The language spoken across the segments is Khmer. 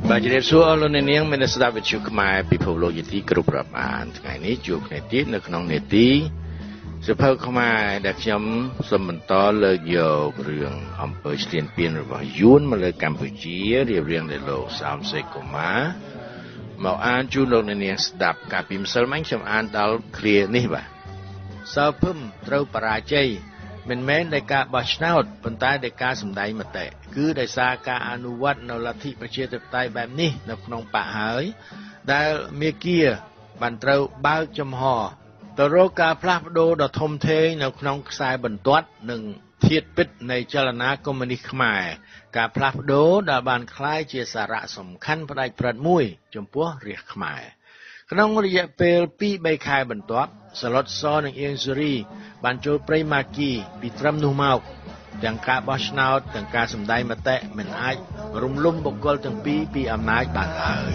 បាទជំរាបសួរអស់លោកអ្នកនាងមានស្ដាប់វិទ្យុខ្មែរពិភពលោកយទីគ្រប់រាប់អានថ្ងៃនេះជួបគ្នាទៀតនៅក្នុងនេតិសភៅខ្មែរដែលខ្ញុំសូមបន្តលើកយករឿងអំពើឈ្លានពានរបស់យួនមកលើកម្ពុជារៀបរៀងដោយលោកសោមសេកុមារមកអានជូនលោកអ្នកនាងស្ដាប់កាលពីម្សិលមិញខ្ញុំអានដល់ឃ្លានេះបាទសើភឹមត្រូវបរាជ័យមិនមែនដោយការបោះឆ្នោតប៉ុន្តែដោយការសម្ដែងមតិគឺដោយសារការអនុវត្តនៅលទ្ធិប្រជាធិបតេយ្យបែបនេះនៅក្នុងបកហើយដែលមេគាបានត្រូវបើកចំហទៅរកការផ្លាស់ប្ដូរដ៏ធំធេងនៅក្នុងខ្សែបន្ទាត់និងធាតុពិតនៃចលនាកុម្មុយនីសខ្មែរការផ្លាស់ប្ដូរដែលបានក្លាយជាសារៈសំខាន់ផ្ដាច់ព្រិតមួយចំពោះរាស្ត្រខ្មែរក្នុងរយៈពេល2-3ខែបន្ទាប់សាឡុតសនិងអៀងស៊ូរីបានចូលព្រៃម៉ាគីពីត្រឹមនោះមកទាំងការបោះឆ្នោតទាំងការសម្ដែងមតិមិនអាចរំលំបុគ្គលទាំងពីរពីអំណាចបានឡើយ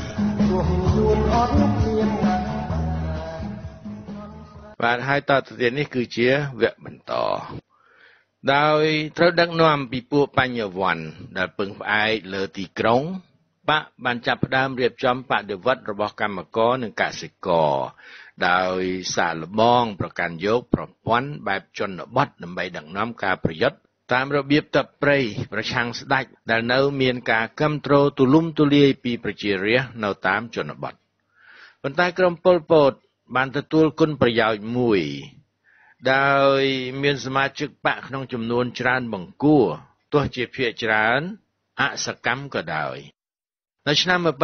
បាទហើយតទៅទៀតនេះគឺជាវគ្គបន្តដោយត្រូវដឹកនាំពីពួកបញ្ញវន្តដែលពឹងផ្អែកលើទីក្រុងបកបានចាប់ផ្ដើមរៀបចំបដិវត្តរបស់កម្មករនិងកសិករដោយសាកល្បងប្រកាន់យកប្រព័ន្ធបែបជនបទដើម្បីដឹកនាំការប្រយុទ្ធតាមរបៀបទឹកព្រៃប្រឆាំងស្ដេចដែលនៅមានការគាំទ្រទូលំទូលាយពីប្រជារាស្ត្រនៅតាមជនបទប៉ុន្តែក្រុមប៉ុលពតបានទទួលគុណប្រយោជន៍មួយដោយមានសមាជិកបកក្នុងចំនួនច្រើនបង្គួរទោះជាភាគច្រើនអសកម្មក៏ដោយនៅឆ្នាំ1965-66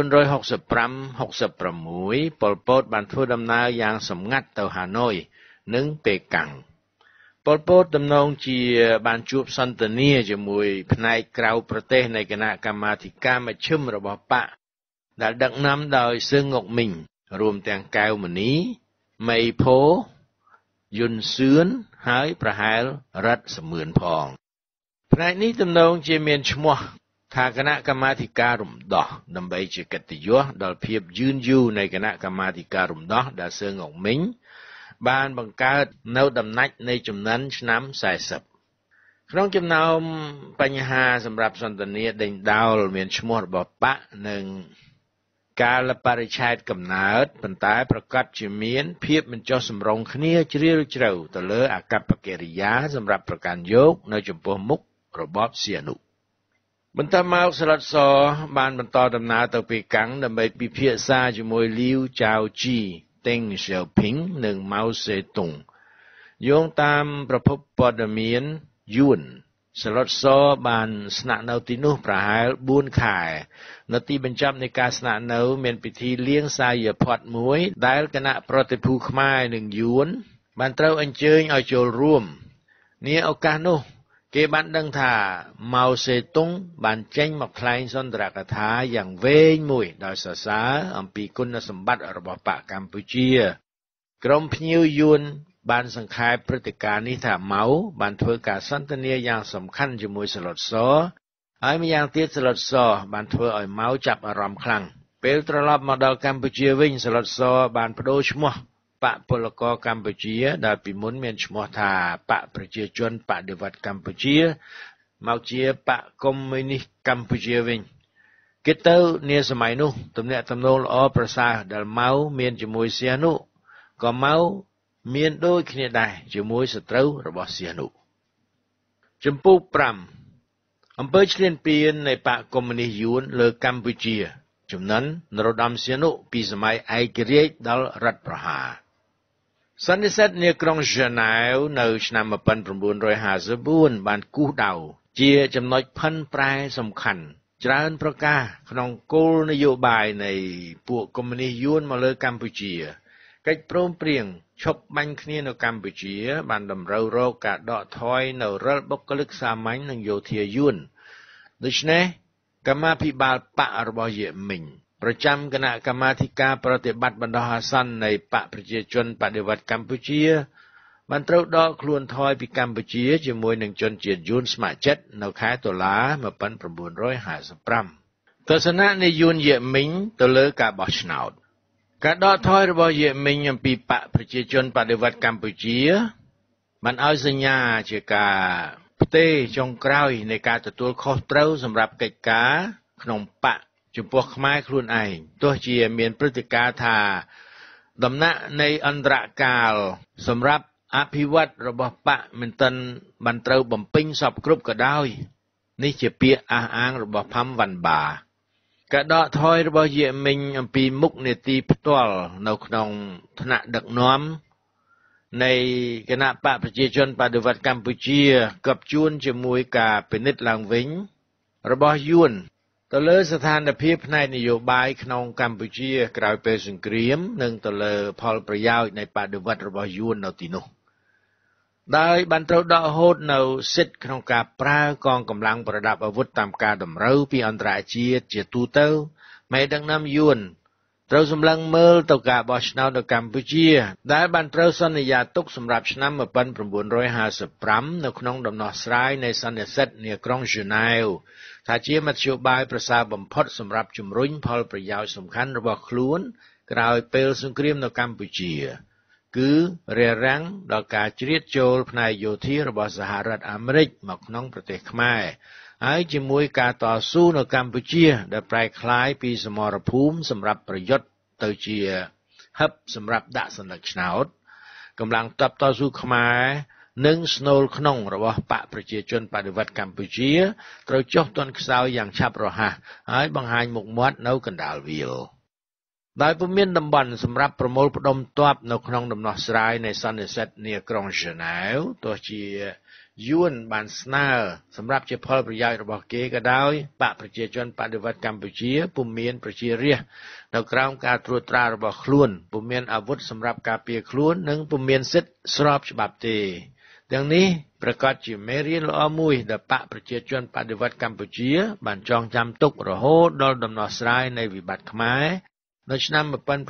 ប៉ុលពតបានធ្វើដំណើរយ៉ាងសម្ងាត់ទៅហាណូយនិងប៉េកាំងប៉ុលពតទំនងជាបានជួបសន្ទនាជាមួយផ្នែកក្រៅប្រទេសនៃគណៈកម្មាធិការមជ្ឈិមរបស់បកដែលដឹកនាំដោយសឿងងុកមីងរួមទាំងកែវមនីម៉ៃផូយុនសឿនហើយប្រហែលរ៉ាត់សមឿនផងផ្នែកនេះទំនងជាមានឈ្មោះថាគណៈកម្មាធិការរំដោះដើម្បីជាកិត្តិយសដល់ភាពយឺនយូរនៃគណៈកម្មាធិការរំដោះដែលសឿងងុកមីងបានបង្កើតនៅដំណាច់នៃចំនួនឆ្នាំ40ក្នុងចំណោមបញ្ហាសម្រាប់សន្ទនាដេញដោលមានឈ្មោះរបស់បកនិងកាលបរិច្ឆេទកំណើតប៉ុន្តែប្រកាសជាមានភាពមិនចុះសម្រុងគ្នាជ្រាលជ្រៅទៅលើអកប្បកិរិយាសម្រាប់ប្រកាន់យកនៅចំពោះមុខរបបសៀនុបន្ទាប់មកសាឡុតសបានបន្តដំណើរទៅប៉េកាំងដើម្បីពិភាក្សាជាមួយលីវចៅជីតេងសៀវភីងនិងម៉ៅសេតុងយោងតាមប្រភពព័ត៌មានយួនសាឡុតសបានស្នាក់នៅទីនោះប្រហែល4ខែនៅទីបញ្ចប់នៃការស្នាក់នៅមានពិធីលៀងសាយភ័ត្រមួយដែលគណៈប្រតិភូខ្មែរនិងយួនបានត្រូវអញ្ជើញឲ្យចូលរួមនាឱកាសនោះគេបានដឹងថាម៉ៅសេតុងបានចេញមកថ្លែងសុន្ទរកថាយ៉ាងវែងមួយដោយសរសើរអំពីគុណសម្បត្តិរបស់បកកម្ពុជាក្រុមភ្ញៀវយួនបានសង្ខេបព្រឹត្តិការណ៍នេះថាម៉ៅបានធ្វើការសន្ទនាយ៉ាងសំខាន់ជាមួយសាឡុតសហើយម្យ៉ាងទៀតសាឡុតសបានធ្វើឲ្យម៉ៅចាប់អារម្មណ៍ខ្លាំងពេលត្រឡប់មកដល់កម្ពុជាវិញសាឡុតសបានបដូរឈ្មោះបកពលករកម្ពុជាដែលពីមុនមានឈ្មោះថាបកប្រជាជនបដិវត្តកម្ពុជាមកជាបកកុម្មុយនីសកម្ពុជាវិញគេទៅនាសម័យនោះទំនាក់ទំនងល្អប្រសើរដែលម៉ៅមានជាមួយសៀនុក៏ម៉ៅមានដូចគ្នាដែរជាមួយសត្រូវរបស់សៀនុចំពោះ5អំពើឈ្លានពាននៃបកកុម្មុយនីសយួនលើកម្ពុជាចំនួននរោត្តមសីហនុពីសម័យឯករាជ្យដល់រដ្ឋប្រហារសន្និសីទនាក្រុងហ្សឺណែវនៅឆ្នាំ1954បានគូសដៅជាចំណុចផិនប្រែសំខាន់ច្រើនប្រការក្នុងគោលនយោបាយនៃពួកកុម្មុយនីសយួនមកលើកម្ពុជាកិច្ចព្រមព្រៀងឈប់បាញ់គ្នានៅកម្ពុជាបានតម្រូវរកការដកថយនៅរិលបុគ្គលិកសាមញ្ញនិងយោធាយួនដូច្នេះកម្មាភិបាលបករបស់យេមីងប្រចាំគណៈកម្មាធិការប្រតិបត្តិបណ្ដោះអាសន្ននៃបកប្រជាជនបដិវត្តកម្ពុជាបានត្រូវដកខ្លួនថយពីកម្ពុជាជាមួយនឹងជនជាតិយួនស្ម័គ្រចិត្តនៅខែតុលា1955ទស្សនៈនៃយួនយេមីងទៅលើការបោះឆ្នោតការដកថយរបស់យេមីងអំពីបកប្រជាជនបដិវត្តកម្ពុជាបានឲ្យសញ្ញាជាការផ្ទេរចុងក្រោយនៃការទទួលខុសត្រូវសម្រាប់កិច្ចការក្នុងបកចំពោះខ្មែរខ្លួនឯងទោះជាមានព្រឹត្តិការណ៍ថាដំណាក់នៃអន្តរកាលសម្រាប់អភិវឌ្ឍរបស់បកមិនទាន់បានត្រូវបំពេញសពគ្រប់ក៏ដោយនេះជាពាក្យអះអាងរបស់ផាំវ៉ាន់បាការដកថយរបស់យេមិញអំពីមុខនីតិផ្ទាល់នៅក្នុងថ្នាក់ដឹកនាំនៃគណៈបកប្រជាជនបដិវត្តកម្ពុជាកັບជួនជាមួយការពិនិត្យឡើងវិញរបស់យួនទៅលើស្ថានភាពផ្នែកនយោបាយក្នុងកម្ពុជាក្រោយពេលសង្គ្រាមនិងទៅលើផលប្រយោជន៍នៃបដិវត្តរបស់យួននៅទីនោះដោយបានត្រូវដកហូតនៅសិទ្ធិក្នុងការប្រើកងកម្លាំងប្រដាប់អាវុធតាមការតម្រូវពីអន្តរជាតិជាទូទៅមេដឹកនាំយួនត្រូវសម្លឹងមើលទៅការបោះឆ្នោតនៅកម្ពុជាដែលបានត្រូវសន្យាទុកសម្រាប់ឆ្នាំ1955នៅក្នុងដំណោះស្រាយនៃសន្និសីទនាក្រុងហ្សឺណែវថាជាមធ្យោបាយប្រសើរបំផុតសម្រាប់ជំរុញផលប្រយោជន៍សំខាន់របស់ខ្លួនក្រោយពេលសង្គ្រាមនៅកម្ពុជាគឺរារាំងដល់ការជ្រៀតចូលផ្នែកយោធារបស់សហរដ្ឋអាមេរិកមកក្នុងប្រទេសខ្មែរហើយជាមួយការតស៊ូនៅកម្ពុជាដែលប្រែក្លាយពីសមរភូមិសម្រាប់ប្រយុទ្ធទៅជាហឹបសម្រាប់ដាក់សន្លឹកឆ្នោតកម្លាំងទ័ពតស៊ូខ្មែរនិងស្នូលក្នុងរបស់បកប្រជាជនបដិវត្តកម្ពុជាត្រូវចុះទន់ខ្សោយយ៉ាងឆាប់រហ័សហើយបង្ហាញមុខមាត់នៅកណ្ដាលវាលដោយពុំមានតំបន់សម្រាប់ប្រមូលផ្ដុំទ័ពនៅក្នុងដំណោះស្រាយនៃសន្និសីទនាក្រុងហ្សឺណែវទោះជាយួនបានស្នើសម្រាប់ជាផលប្រយោជន៍របស់គេក៏ដោយបកប្រជាជនបដិវត្តកម្ពុជាពុំមានប្រជារាស្ត្រនៅក្រោមការត្រួតត្រារបស់ខ្លួនពុំមានអាវុធសម្រាប់ការពារខ្លួននិងពុំមានសិទ្ធិស្របច្បាប់ទេទាំងនេះប្រកាសជាមេរៀនល្អមួយដែលបកប្រជាជនបដិវត្តកម្ពុជាបានចងចាំទុករហូតដល់ដំណោះស្រាយនៃវិបត្តិខ្មែរនៅឆ្នាំ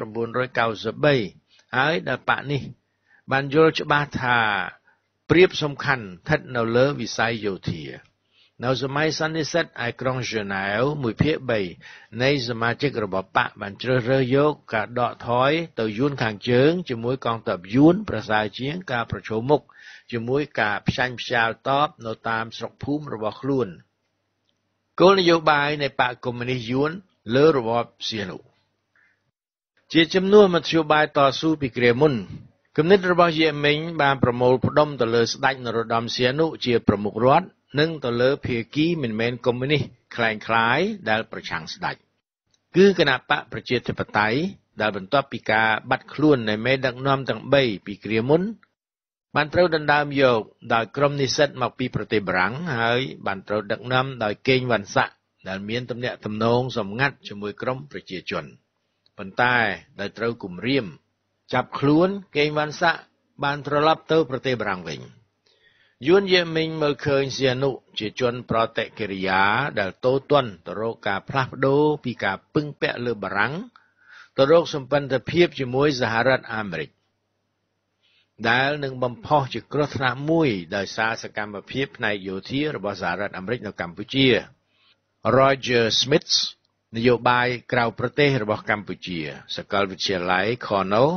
1993ហើយដែលបកនេះបានយល់ច្បាស់ថាប្រៀបសំខាន់ស្ថិតនៅលើវិស័យយោធានៅសម័យសន្និសីទឯក្រុងហ្សឺណែវ1ភាគ3នៃសមាជិករបស់បកបានជ្រើសរើសយកការដកថយទៅយួនខាងជើងជាមួយកងទ័ពយួនប្រសើរជាងការប្រឈមមុខជាមួយការផ្ចាញ់ផ្ចាលតបនៅតាមស្រុកភូមិរបស់ខ្លួនគោលនយោបាយនៃបកកុម្មុយនីសយួនលើរបបសៀនុជាចំនួនមធ្យោបាយតស៊ូពីគ្រាមុនគំនិតរបស់យេមិញបានប្រមូលផ្ដុំទៅលើស្ដេចនរោត្តមសីហនុជាប្រមុខរដ្ឋនិងទៅលើភាគីមិនមែនកុម្មុយនីសคล้ายៗដែលប្រឆាំងស្ដេចគឺគណបកប្រជាធិបតេយ្យដែលបន្ទាប់ពីការបាត់ខ្លួននៃមេដឹកនាំទាំង3ពីគ្រាមុនបានត្រូវដណ្ដើមយកដោយក្រុមនិស្សិតមកពីប្រទេសបារាំងហើយបានត្រូវដឹកនាំដោយកេងវ៉ាន់សាក់ដែលមានទំនាក់ទំនងសម្ងាត់ជាមួយក្រុមប្រជាជនប៉ុន្តែដែលត្រូវគំរាមចាប់ខ្លួនកេងវ៉ាន់សាក់បានត្រឡប់ទៅប្រទេសបារាំងវិញយួនយេមិញមើលឃើញសីហនុជាជនប្រតិកិរិយាដែលតូទន់ទៅរកការផ្លាស់ប្ដូរពីការពឹងពាក់លើបារាំងទៅរកសម្ព័ន្ធភាពជាមួយសហរដ្ឋអាមេរិកដែលនឹងបំផុសជាគ្រោះថ្នាក់មួយដោយសារសកម្មភាពផ្នែកយោធារបស់សហរដ្ឋអាមេរិកនៅកម្ពុជា Roger Smith នយោបាយក្រៅប្រទេសរបស់កម្ពុជាសាកលវិទ្យាល័យ Cornell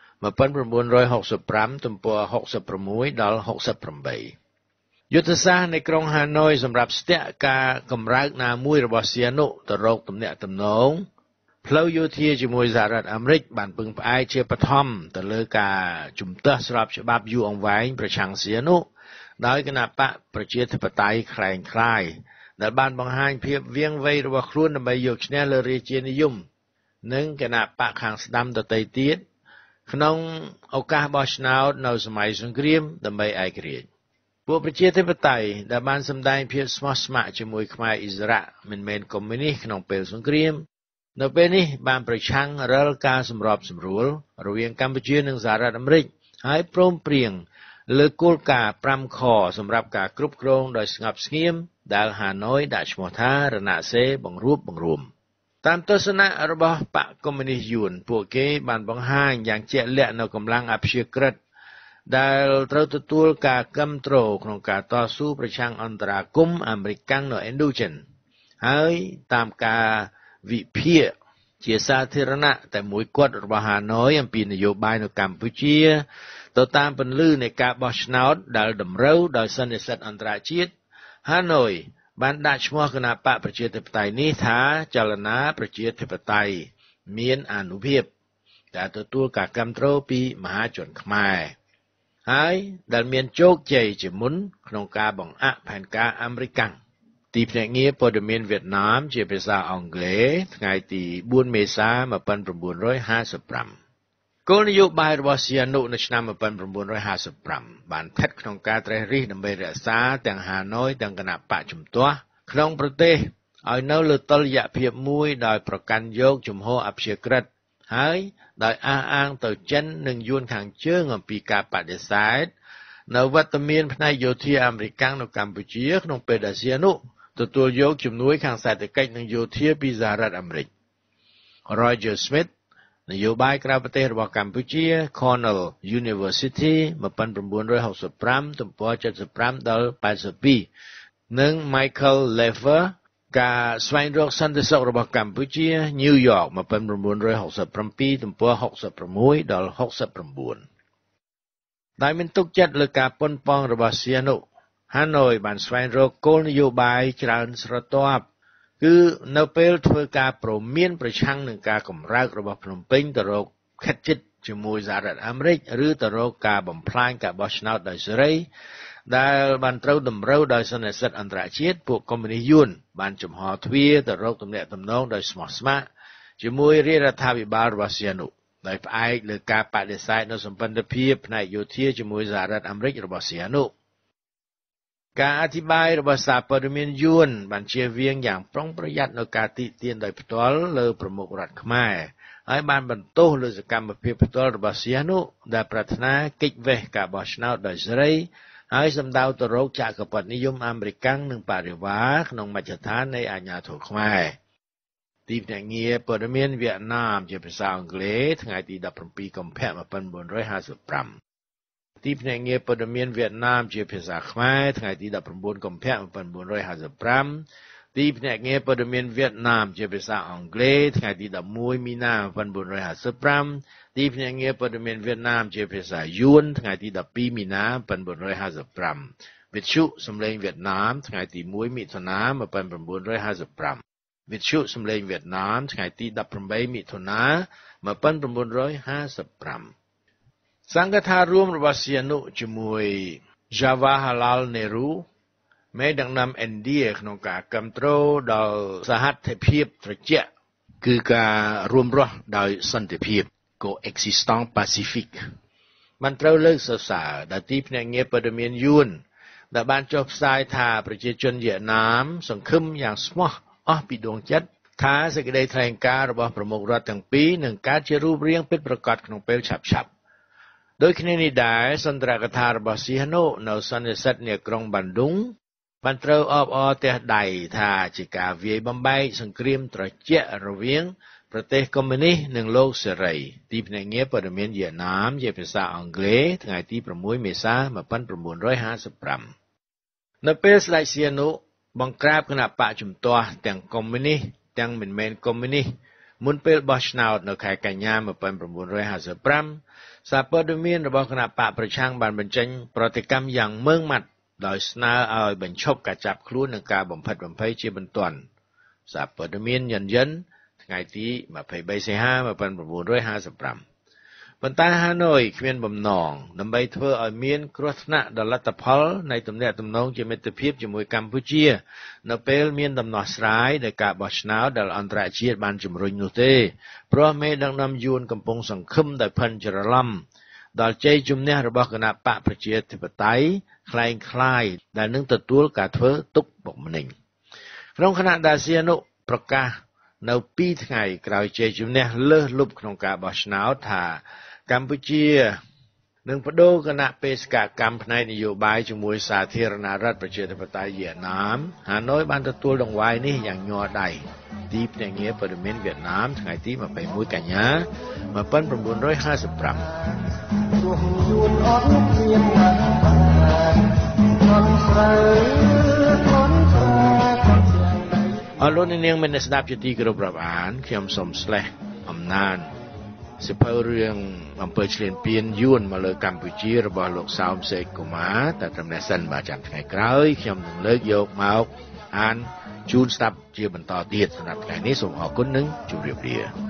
1965ទំព័រ66ដល់68យុទ្ធសាស្ត្រនៃក្រុងហាណូយសម្រាប់ស្ទាក់ការកម្រើកណាមួយរបស់សីហនុទៅរកទំនាក់ទំនងផ្លូវយោធាជាមួយសហរដ្ឋអាមេរិកបានពឹងផ្អែកជាបឋមទៅលើការជំទាស់ស្របច្បាប់យូរអង្វែងប្រឆាំងសីហនុដោយគណបកប្រជាធិបតេយ្យคล้ายៗដែលបានបង្ហាញភាពវាងវៃរបស់ខ្លួនដើម្បីយកឈ្នះលើរាជានិយមនិងគណបកខាងស្ដាំដទៃទៀតក្នុងឱកាសបោះឆ្នោតនៅសម័យសង្គ្រាមដើម្បីឯករាជ្យពួកប្រជាធិបតេយ្យដែលបានសម្ដែងភាពស្មោះស្ម័គ្រជាមួយខ្មែរអ៊ីស្រាអែលមិនមែនកុម្មុយនីសក្នុងពេលសង្គ្រាមនៅពេលនេះបានប្រឆាំងរាល់ការសម្របសម្រួលរវាងកម្ពុជានិងសហរដ្ឋអាមេរិកហើយព្រមព្រៀងលើគោលការណ៍5ខសម្រាប់ការគ្រប់គ្រងដោយស្ងប់ស្ងៀមដែលហាណូយដាក់ឈ្មោះថារណសេរីបង្រួបបង្រួមតាមទស្សនៈរបស់បកកុម្មុយនីសយួនពួកគេបានបង្ហាញយ៉ាងជាក់លាក់នៅកម្លាំងអព្យាក្រឹតដែលត្រូវទទួលការគាំទ្រក្នុងការតស៊ូប្រឆាំងអន្តរាគមន៍អាមេរិកកាំងនៅឥណ្ឌូចិនហើយតាមការវិភាគជាសាធារណៈតែមួយគត់របស់ហាណូយអំពីនយោបាយនៅកម្ពុជាទៅតាមពន្លឺនៃការបោះឆ្នោតដែលតម្រូវដោយសន្និសីទអន្តរជាតិហាណូយបានដាក់ឈ្មោះគណៈបកប្រជាធិបតេយ្យនេះថាចលនាប្រជាធិបតេយ្យមានអានុភាពដែលទទួលការគាំទ្រពីមហាជនខ្មែរហើយដែលមានជោគជ័យជាមុនក្នុងការបង្អាក់ផែនការអាមេរិកទីភ្នាក់ងារព័ត៌មានវៀតណាមជាភាសាអង់គ្លេសថ្ងៃទី4មេសា1955គោលនយោបាយរបស់សៀនុនៅឆ្នាំ1955បានស្ថិតក្នុងការត្រិះរិះដើម្បីរក្សាទាំងហាណូយទាំងគណៈបកជំទាស់ក្នុងប្រទេសឲ្យនៅលើតុល្យភាពមួយដោយប្រកាន់យកជំហរអព្យាក្រឹតហើយដោយអះអាងទៅចិននិងយួនខាងជើងអំពីការបដិសេធនៅវត្តមានផ្នែកយោធាអាមេរិកនៅកម្ពុជាក្នុងពេលដែលសៀនុទទួលយកជំនួយខាងសេដ្ឋកិច្ចនិងយោធាពីសហរដ្ឋអាមេរិក Roger Smith នយោបាយក្រៅប្រទេសរបស់កម្ពុជា Cornell University 1965ទំព័រ75ដល់82និង Michael Lever ការស្វែងរកសន្តិសុខរបស់កម្ពុជា New York 1967ទំព័រ66ដល់69ដែលមានទុកចិត្តលើការប៉ុនប៉ងរបស់សៀនុហាណូយបានស្វែងរកគោលនយោបាយច្រើនស្រទាប់គឺនៅពេលធ្វើការព្រមានប្រឆាំងនឹងការកម្រើករបស់ភ្នំពេញទៅរកខិតជិតជាមួយសហរដ្ឋអាមេរិកឬទៅរកការបំផ្លាញការបោះឆ្នោតដោយសេរីដែលបានត្រូវតម្រូវដោយសន្និសីទអន្តរជាតិពួកកុម្មុយនីសយួនបានចំហទ្វារទៅរកទំនាក់ទំនងដោយស្មោះស្ម័គ្រជាមួយរាជរដ្ឋាភិបាលរបស់សៀនុដោយផ្អែកលើការបដិសេធនូវសម្ព័ន្ធភាពផ្នែកយោធាជាមួយសហរដ្ឋអាមេរិករបស់សៀនុការអធិប្បាយរបស់សារព័ត៌មានយួនបានជៀសវាងយ៉ាងប្រុងប្រយ័ត្ននៅការទាក់ទាញដោយផ្ទាល់លើប្រមុខរដ្ឋខ្មែរហើយបានបន្ទោសលើសកម្មភាពផ្ទាល់របស់សៀនុដែលប្រាថ្នាគេចវេះការបោះឆ្នោតដោយសេរីហើយសម្ដៅទៅរកចក្រពត្តិនិយមអាមេរិកនិងបរិវារក្នុងមជ្ឈដ្ឋាននៃអាញាធរខ្មែរទីភ្នាក់ងារព័ត៌មានវៀតណាមជាភាសាអង់គ្លេសថ្ងៃទី17កុម្ភៈ1955ទីភ្នាក់ងារព័ត៌មានវៀតណាមជាភាសាខ្មែរថ្ងៃទី19កុម្ភៈ1955ទីភ្នាក់ងារព័ត៌មានវៀតណាមជាភាសាអង់គ្លេសថ្ងៃទី11មីនា1955ទីភ្នាក់ងារព័ត៌មានវៀតណាមជាភាសាយួនថ្ងៃទី12មីនា1955វិទ្យុសម្លេងវៀតណាមថ្ងៃទី1មិថុនា1955វិទ្យុសម្លេងវៀតណាមថ្ងៃទី18មិថុនា1955សង្កត់ថារួមរបស់សៀនុជាមួយ Jawaharlal Nehru មេដឹកនាំឥណ្ឌាក្នុងការគ្រប់គ្រងដល់សហត្ថភាពត្រជាក់គឺការរួមរស់ដោយសន្តិភាព Coexistence Pacifique បានត្រូវលើកសរសើរដោយទីភ្នាក់ងារព័ត៌មានយួនដែលបានចុះផ្សាយថាប្រជាជនវៀតណាមសង្ឃឹមយ៉ាងស្មោះអស់ពីដួងចិត្តថាសេចក្តីថ្លែងការណ៍របស់ប្រមុខរដ្ឋទាំងពីរនឹងកើតជារូបរាងពិតប្រាកដក្នុងពេលឆាប់ៗដោយគ្នានេះដែរសន្ទរកថារបស់សៀនុនៅសន្និសីទនាក្រុងបាន់ឌុងបានត្រូវអបអរទះដៃថាជាការវាយបំបែកសង្គ្រាមត្រជាក់រវាងប្រទេសកុម្មុយនីសនិងលោកសេរីទីភ្នាក់ងារព័ត៌មានវៀតណាមជាភាសាអង់គ្លេសថ្ងៃទី6មេសា1955នៅពេលស្ដេចសៀនុបង្ក្រាបគណៈបកជំទាស់ទាំងកុម្មុយនីសទាំងមិនមែនកុម្មុយនីសមុនពេលបោះឆ្នោតនៅខែកញ្ញា1955សារព័ត៌មានរបស់គណៈបកប្រឆាំងបានបញ្ចេញប្រតិកម្មយ៉ាងម៉ឺងម៉ាត់ដោយស្នើឲ្យបញ្ឈប់ការចាប់ខ្លួននិងការបំផិតបំភ័យជាបន្ទាន់សារព័ត៌មានញញឹនថ្ងៃទី23សីហា1955ប៉ុន្តែហាណូយគ្មានបំណងដើម្បីធ្វើឲ្យមានគ្រោះថ្នាក់ដល់លទ្ធផលនៃទំនាក់ទំនងជាមិត្តភាពជាមួយកម្ពុជានៅពេលមានដំណោះស្រាយនៃការបោះឆ្នោតដែលអន្តរជាតិបានជំរុញនោះទេព្រោះមេដឹកនាំយួនកំពុងសង្ឃឹមដោយផិនច្រឡំដល់ជ័យជំនះរបស់គណៈបកប្រជាធិបតេយ្យคล้ายៗដែលនឹងទទួលការធ្វើទុកបុកម្នេញក្នុងខណៈដែលសៀនុប្រកាសនៅ2ថ្ងៃក្រោយជ័យជំនះលើសលប់ក្នុងការបោះឆ្នោតថាកម្ពុជានឹងបដូរគណៈបេសកកម្មផ្នែកនយោបាយជាមួយសាធារណរដ្ឋប្រជាធិបតេយ្យវៀតណាមហាណូយបានទទួលដង្វាយនេះយ៉ាងញ័រដៃទីភ្នាក់ងារព័ត៌មានវៀតណាមថ្ងៃទី21កញ្ញា1955អរលោកនាងមានស្ដាប់ជាទីគោរពរាប់អានខ្ញុំសូមស្លេះអំណានសិភៅរឿងអំពើឈ្លានពានយួនមកលើកម្ពុជារបស់លោកសោមសេកកុមារតែត្រឹមនេះសិនបាទចាំថ្ងៃក្រោយខ្ញុំនឹងលើកយកមកអានជូនស្ដាប់ជាបន្តទៀតសម្រាប់ថ្ងៃនេះសូមអរគុណនិងជម្រាបលា